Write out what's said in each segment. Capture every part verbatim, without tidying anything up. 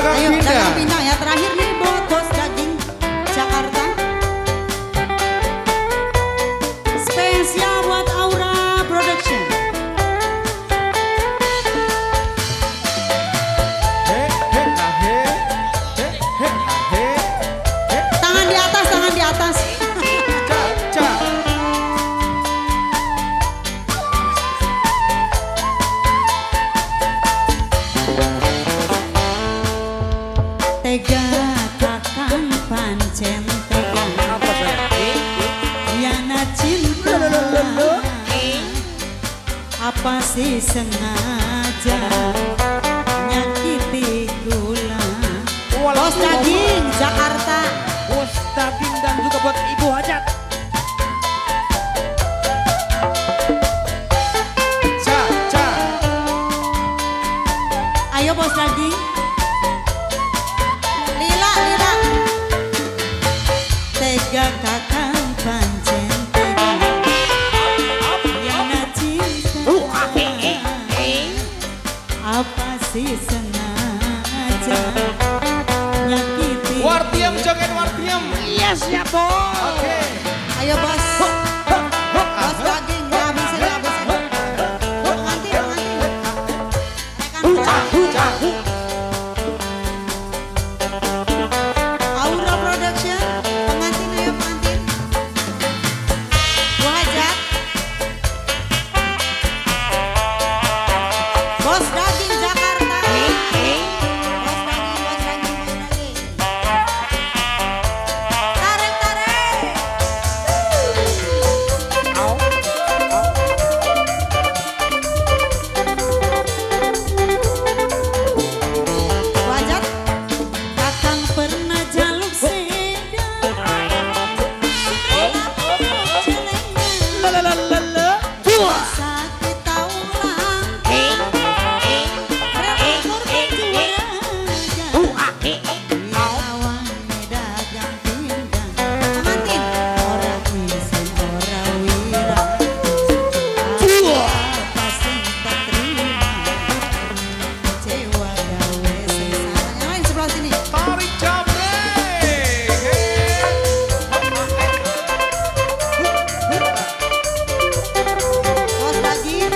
Dagang Ayo, pindah. dagang pindah ya. Terakhir nih buat bos daging Jakarta. Spesial buat Aura Production. He he ah, he he he ah, he he. Tangan di atas, tangan di atas. Ca ca. Tega kakang pancen tega. Apa saya? Yana cinta. Apa sih sengaja nyakiti gula. Bos daging Jakarta. Bos daging dan juga buat Ibu Hajat. Ca ca. Ayo bos daging. Lila, lila. Tega kakang pancen tega. Yana cinta. Apa sih sengaja nyakiti. Wartiam joget wartiam. Iya siap bos. Oke. Ayo bos. Bos daging nggak bisa nggak bisa. Pengantin pengantin. Rekan Aura Production. Pengantin ayo pengantin. Bu Hajat. Bos daging Jakarta. Bos daging, bos daging, bos daging. Tarik tarik. Wajat, kakang pernah jaluk seda. Lalalala. Sakit taulang, relatur berjuara. Lawan dagang pindang, pengantin orang isin orang wira. Apa sing tak terima, kecewa gawe sesana. Yang lain sebelah sini. Tarik jabre. Bos daging,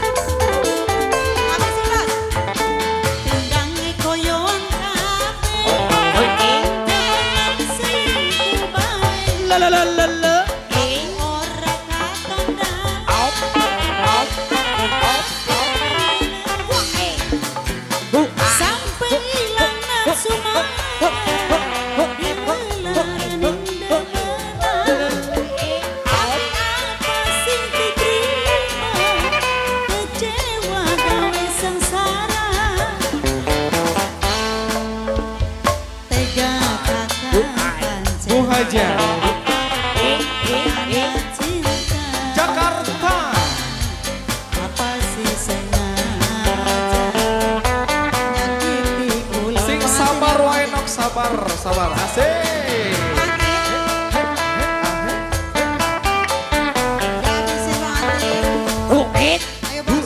kami sebelas. Pinggangi koyon kafe, jangan selingkuh baik. Lalalala. Ora katonda, sampai hilang nafsu makan. Dimelar nindemelar, apa sing diterima, kecewa gawe sengsara. Tega kakak pancen. Bu Hajat. Karena cinta. Jakarta. Apa sih sengaja nyakiti kula. Sing sabar wae nok sabar sabar. Asik. Habisin banget. Bukit. Ayo bos.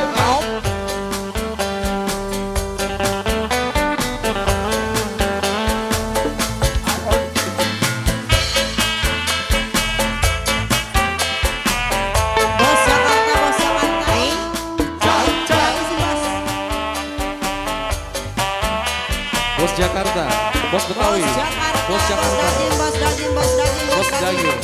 Bos Jakarta, bos Jakarta. Ca ca. Habisin bos. Bos Jakarta. Bos Betawi. Bos Jakarta, Bos Jakarta. daging, bos daging, bos daging, Bos daging.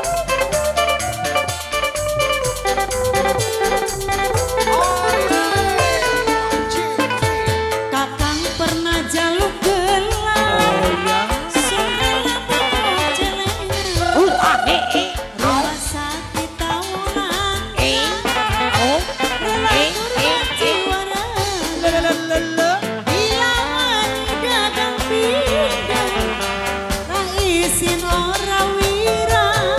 Kakang pernah jaluk gelang. Oh ya. Sore lapor celengan. Rumah sakit taulang. Relatur berjuara. Lalalala. Ilawan dagang pindang. Ra isin ora wira.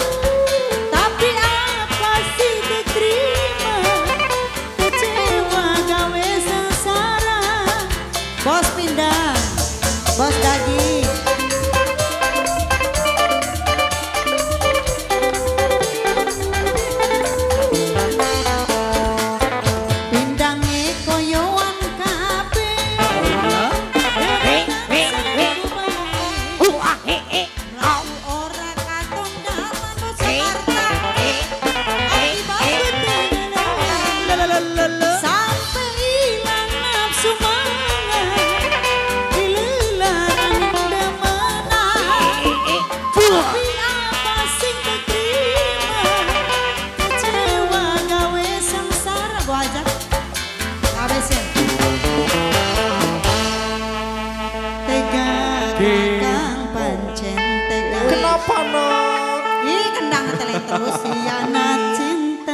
siapa nak? Ih kendang ngetelin terus Yana cinta.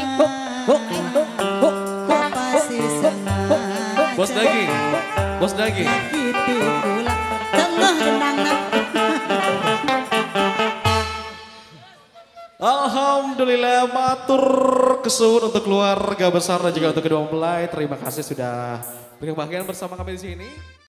Apa sih sengaja. Bos daging, bos daging. Gitu pula. Tengah kendangnya. Alhamdulillah matur kesuwun untuk keluarga besar dan juga untuk kedua mempelai. Terima kasih sudah berkebahagiaan bersama kami di sini.